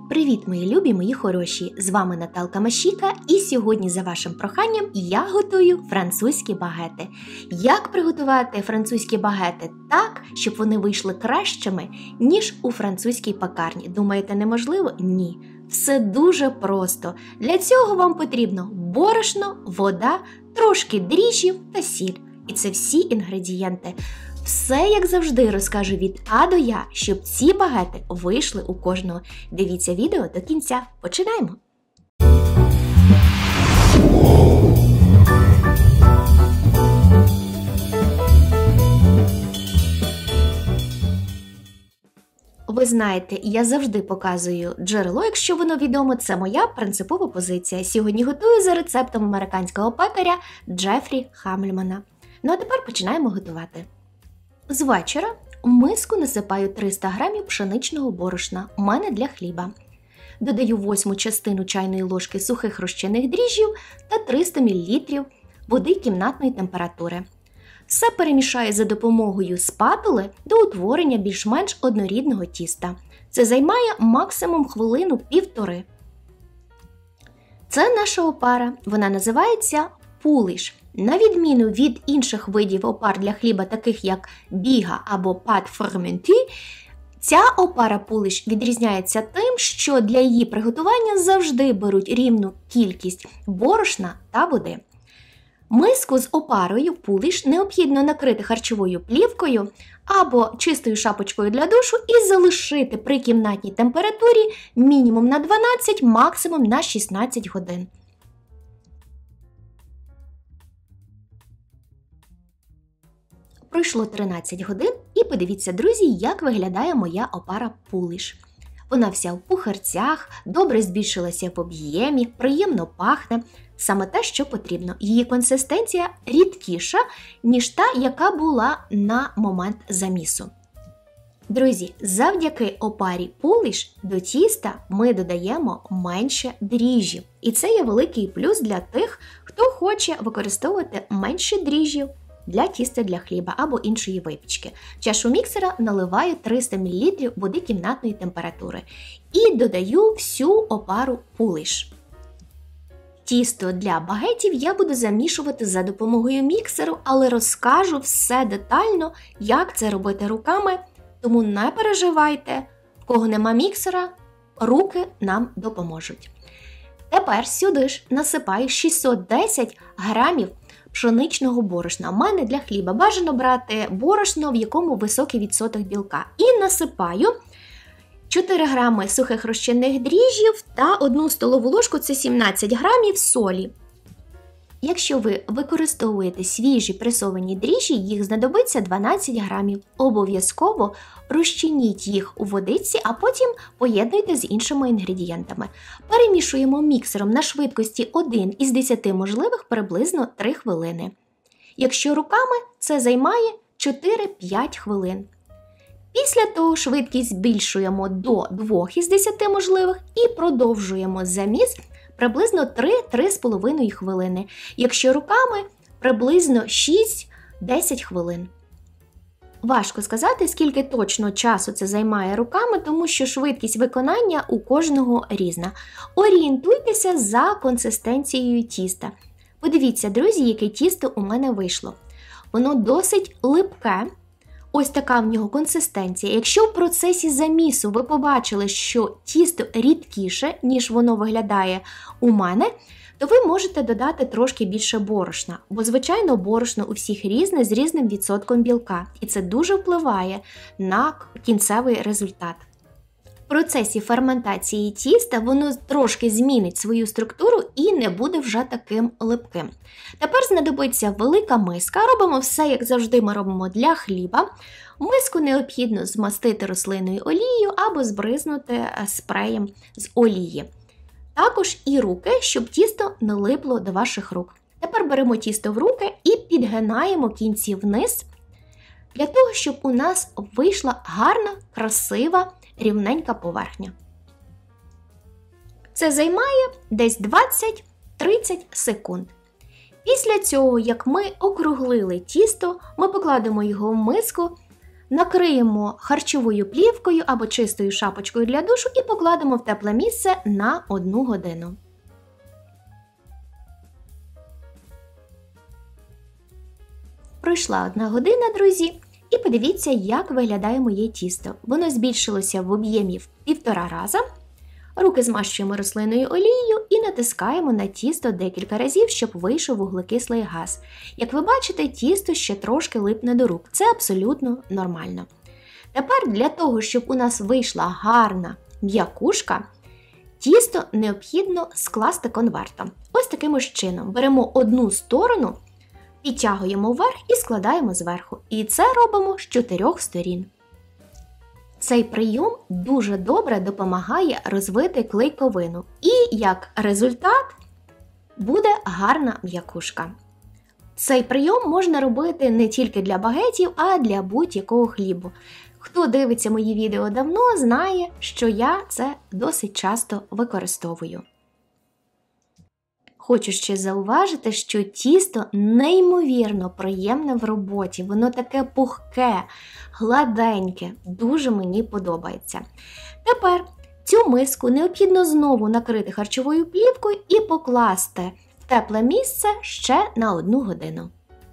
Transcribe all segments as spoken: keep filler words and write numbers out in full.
Привіт, мої любі, мої хороші! З вами Наталка Машіка, і сьогодні за вашим проханням я готую французькі багети. Як приготувати французькі багети так, щоб вони вийшли кращими, ніж у французькій пекарні? Думаєте, неможливо? Ні. Все дуже просто. Для цього вам потрібно борошно, вода, трошки дріжджів та сіль. І це всі інгредієнти. Все, як завжди, розкажу від А до Я, щоб ці багети вийшли у кожного. Дивіться відео до кінця. Починаємо! Ви знаєте, я завжди показую джерело, якщо воно відомо, це моя принципова позиція. Сьогодні готую за рецептом американського пекаря Джефрі Хаммельмана. Ну а тепер починаємо готувати. З вечора у миску насипаю триста грамів пшеничного борошна, у мене для хліба. Додаю восьму частину чайної ложки сухих розчинних дріжджів та триста мілілітрів води кімнатної температури. Все перемішаю за допомогою спатули до утворення більш-менш однорідного тіста. Це займає максимум хвилину-півтори. Це наша опара, вона називається пулиш. На відміну від інших видів опар для хліба, таких як біга або пат ферменті, ця опара пулиш відрізняється тим, що для її приготування завжди беруть рівну кількість борошна та води. Миску з опарою пулиш необхідно накрити харчовою плівкою або чистою шапочкою для душу і залишити при кімнатній температурі мінімум на дванадцять, максимум на шістнадцять годин. Пройшло тринадцять годин і подивіться, друзі, як виглядає моя опара пулиш. Вона вся в пухирцях, добре збільшилася в об'ємі, приємно пахне. Саме те, що потрібно. Її консистенція рідкіша, ніж та, яка була на момент замісу. Друзі, завдяки опарі пулиш до тіста ми додаємо менше дріжджів. І це є великий плюс для тих, хто хоче використовувати менше дріжджів для тіста для хліба або іншої випічки. В чашу міксера наливаю триста мілілітрів води кімнатної температури і додаю всю опару пулиш. Тісто для багетів я буду замішувати за допомогою міксеру, але розкажу все детально, як це робити руками, тому не переживайте, в кого нема міксера, руки нам допоможуть. Тепер сюди ж насипаю шістсот десять грамів пшеничного борошна. У мене для хліба бажано брати борошно, в якому високий відсоток білка. І насипаю чотири грами сухих розчинних дріжджів та одну столову ложку, це сімнадцять грамів солі. Якщо ви використовуєте свіжі пресовані дріжджі, їх знадобиться дванадцять грамів. Обов'язково розчиніть їх у водиці, а потім поєднуйте з іншими інгредієнтами. Перемішуємо міксером на швидкості один із десяти можливих приблизно три хвилини. Якщо руками, це займає чотири-п'ять хвилин. Після того швидкість збільшуємо до двох із десяти можливих і продовжуємо заміс приблизно три-три з половиною хвилини. Якщо руками, приблизно шість-десять хвилин. Важко сказати, скільки точно часу це займає руками, тому що швидкість виконання у кожного різна. Орієнтуйтеся за консистенцією тіста. Подивіться, друзі, яке тісто у мене вийшло. Воно досить липке. Ось така в нього консистенція. Якщо в процесі замісу ви побачили, що тісто рідкіше, ніж воно виглядає у мене, то ви можете додати трошки більше борошна. Бо, звичайно, борошно у всіх різне, з різним відсотком білка. І це дуже впливає на кінцевий результат. В процесі ферментації тіста воно трошки змінить свою структуру і не буде вже таким липким. Тепер знадобиться велика миска. Робимо все, як завжди ми робимо для хліба. Миску необхідно змастити рослинною олією або збризнути спреєм з олії. Також і руки, щоб тісто не липло до ваших рук. Тепер беремо тісто в руки і підгинаємо кінці вниз, для того, щоб у нас вийшла гарна, красива, рівненька поверхня. Це займає десь двадцять-тридцять секунд. Після цього, як ми округлили тісто, ми покладемо його в миску Накриємо харчовою плівкою або чистою шапочкою для душу і покладемо в тепле місце на одну годину. Пройшла одна година, друзі, і подивіться, як виглядає моє тісто. Воно збільшилося в об'ємі в півтора раза. Руки змащуємо рослинною олією і натискаємо на тісто декілька разів, щоб вийшов вуглекислий газ. Як ви бачите, тісто ще трошки липне до рук. Це абсолютно нормально. Тепер для того, щоб у нас вийшла гарна м'якушка, тісто необхідно скласти конвертом. Ось таким ось чином. Беремо одну сторону, підтягуємо вверх і складаємо зверху. І це робимо з чотирьох сторін. Цей прийом дуже добре допомагає розвити клейковину. І, як результат, буде гарна м'якушка. Цей прийом можна робити не тільки для багетів, а для будь-якого хлібу. Хто дивиться мої відео давно, знає, що я це досить часто використовую. Хочу ще зауважити, що тісто неймовірно приємне в роботі. Воно таке пухке, гладеньке, дуже мені подобається. Тепер цю миску необхідно знову накрити харчовою плівкою і покласти в тепле місце ще на одну годину.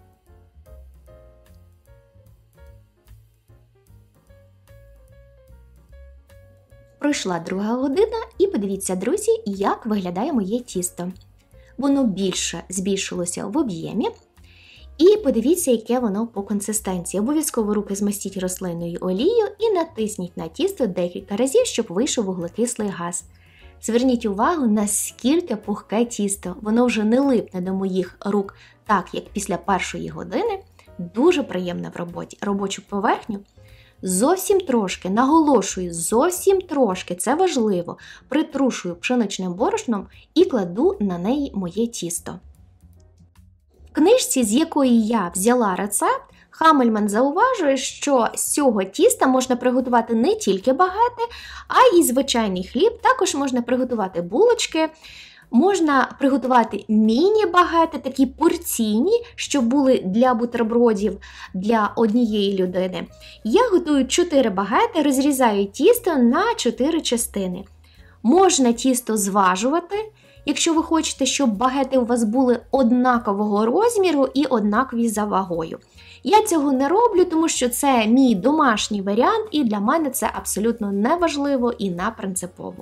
Пройшла друга година і подивіться, друзі, як виглядає моє тісто. Воно більше збільшилося в об'ємі. І подивіться, яке воно по консистенції. Обов'язково руки змастіть рослинною олією і натисніть на тісто декілька разів, щоб вийшов вуглекислий газ. Зверніть увагу, наскільки пухке тісто. Воно вже не липне до моїх рук, так як після першої години. Дуже приємне в роботі. Робочу поверхню зовсім трошки, наголошую, зовсім трошки, це важливо, притрушую пшеничним борошном і кладу на неї моє тісто. В книжці, з якої я взяла рецепт, Хамельман зауважує, що з цього тіста можна приготувати не тільки багети, а й звичайний хліб. Також можна приготувати булочки, можна приготувати міні-багети, такі порційні, щоб були для бутербродів для однієї людини. Я готую чотири багети, розрізаю тісто на чотири частини. Можна тісто зважувати, якщо ви хочете, щоб багети у вас були однакового розміру і однакові за вагою. Я цього не роблю, тому що це мій домашній варіант, і для мене це абсолютно неважливо і непринципово.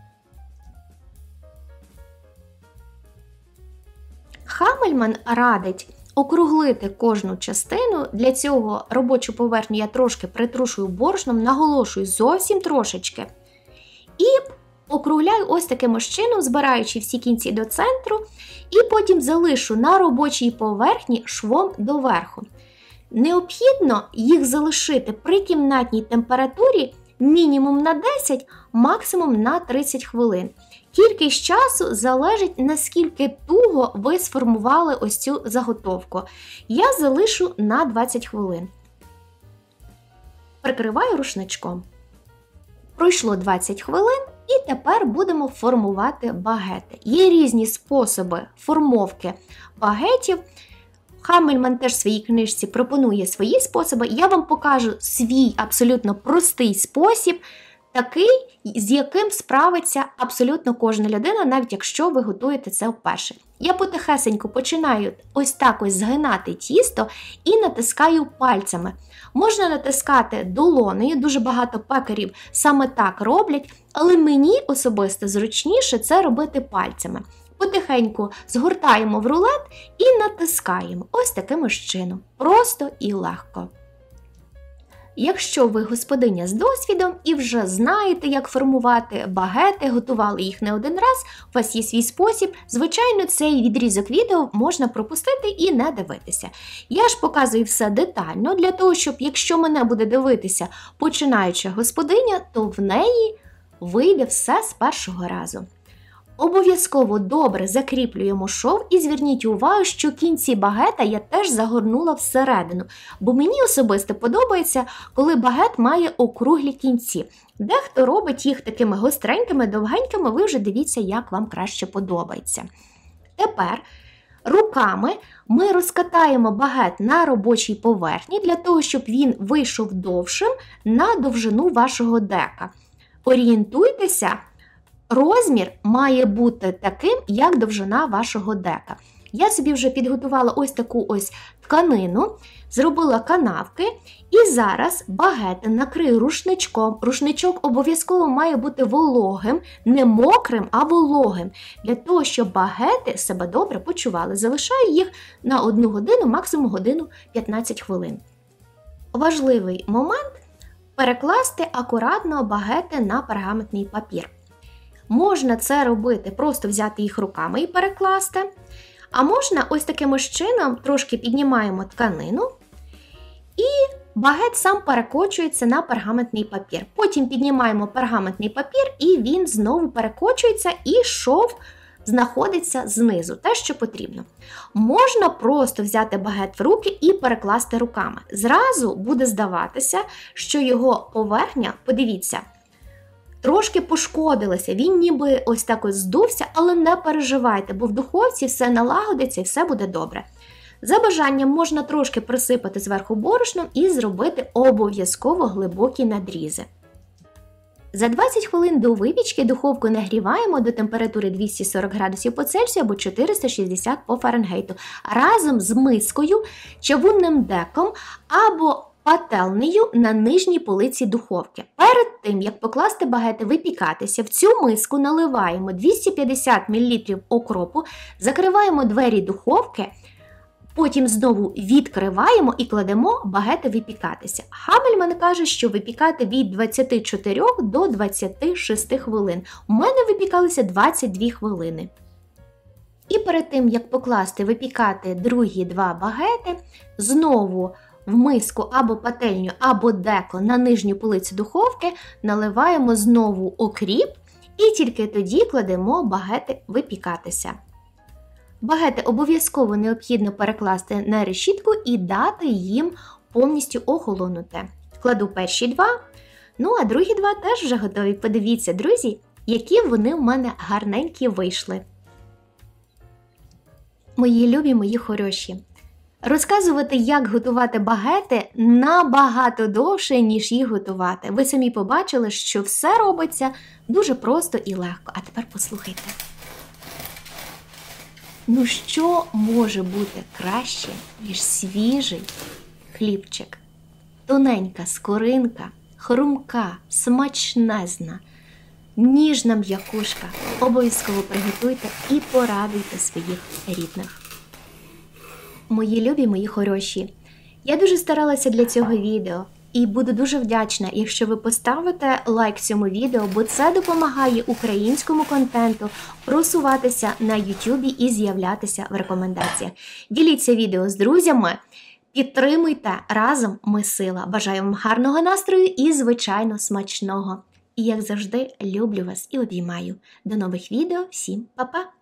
Хамельман радить округлити кожну частину. Для цього робочу поверхню я трошки притрушую борошном, наголошую зовсім трошечки. І округляю ось таким ось чином, збираючи всі кінці до центру, і потім залишу на робочій поверхні швом доверху. Необхідно їх залишити при кімнатній температурі мінімум на десять, максимум на тридцять хвилин. Кількість часу залежить, наскільки туго ви сформували ось цю заготовку. Я залишу на двадцять хвилин. Прикриваю рушничком. Пройшло двадцять хвилин і тепер будемо формувати багети. Є різні способи формовки багетів. Хамельман теж в своїй книжці пропонує свої способи. Я вам покажу свій абсолютно простий спосіб, такий, з яким справиться абсолютно кожна людина, навіть якщо ви готуєте це вперше. Я потихесенько починаю ось так ось згинати тісто і натискаю пальцями. Можна натискати долонею, дуже багато пекарів саме так роблять, але мені особисто зручніше це робити пальцями. Потихеньку згортаємо в рулет і натискаємо. Ось таким ось чином. Просто і легко. Якщо ви господиня з досвідом і вже знаєте, як формувати багети, готували їх не один раз, у вас є свій спосіб, звичайно, цей відрізок відео можна пропустити і не дивитися. Я ж показую все детально, для того, щоб якщо мене буде дивитися починаюча господиня, то в неї вийде все з першого разу. Обов'язково добре закріплюємо шов і зверніть увагу, що кінці багета я теж загорнула всередину, бо мені особисто подобається, коли багет має округлі кінці. Дехто робить їх такими гостренькими, довгенькими, ви вже дивіться, як вам краще подобається. Тепер Руками ми розкатаємо багет на робочій поверхні для того, щоб він вийшов довшим на довжину вашого дека. Орієнтуйтеся, розмір має бути таким, як довжина вашого дека. Я собі вже підготувала ось таку ось тканину, зробила канавки і зараз багети накрию рушничком. Рушничок обов'язково має бути вологим, не мокрим, а вологим, для того, щоб багети себе добре почували. Залишаю їх на одну годину, максимум годину п'ятнадцять хвилин. Важливий момент – перекласти акуратно багети на пергаментний папір. Можна це робити, просто взяти їх руками і перекласти. А можна ось таким ось чином трошки піднімаємо тканину і багет сам перекочується на пергаментний папір. Потім піднімаємо пергаментний папір і він знову перекочується і шов знаходиться знизу, те, що потрібно. Можна просто взяти багет в руки і перекласти руками. Зразу буде здаватися, що його поверхня, подивіться, трошки пошкодилася, він ніби ось так ось здувся, але не переживайте, бо в духовці все налагодиться і все буде добре. За бажанням можна трошки присипати зверху борошном і зробити обов'язково глибокі надрізи. За двадцять хвилин до випічки духовку нагріваємо до температури двісті сорок градусів по Цельсію або чотириста шістдесят по Фаренгейту разом з мискою, чавунним деком або пательнею на нижній полиці духовки. Перед тим, як покласти багети випікатися, в цю миску наливаємо двісті п'ятдесят мілілітрів окропу, закриваємо двері духовки, потім знову відкриваємо і кладемо багети випікатися. Хамельман каже, що випікати від двадцяти чотирьох до двадцяти шести хвилин. У мене випікалися двадцять дві хвилини. І перед тим, як покласти випікати другі два багети, знову в миску або пательню, або деко на нижню полицю духовки наливаємо знову окріп і тільки тоді кладемо багети випікатися. Багети обов'язково необхідно перекласти на решітку і дати їм повністю охолонути. Кладу перші два, ну а другі два теж вже готові. Подивіться, друзі, які вони в мене гарненькі вийшли. Мої любі, мої хороші. Розказувати, як готувати багети, набагато довше, ніж їх готувати. Ви самі побачили, що все робиться дуже просто і легко. А тепер послухайте. Ну що може бути краще, ніж свіжий хлібчик? Тоненька скоринка, хрумка, смачнезна, ніжна м'якушка. Обов'язково приготуйте і порадуйте своїх рідних. Мої любі, мої хороші, я дуже старалася для цього відео і буду дуже вдячна, якщо ви поставите лайк цьому відео, бо це допомагає українському контенту просуватися на ютубі і з'являтися в рекомендаціях. Діліться відео з друзями, підтримуйте, разом ми сила. Бажаю вам гарного настрою і, звичайно, смачного. І, як завжди, люблю вас і обіймаю. До нових відео, всім па-па!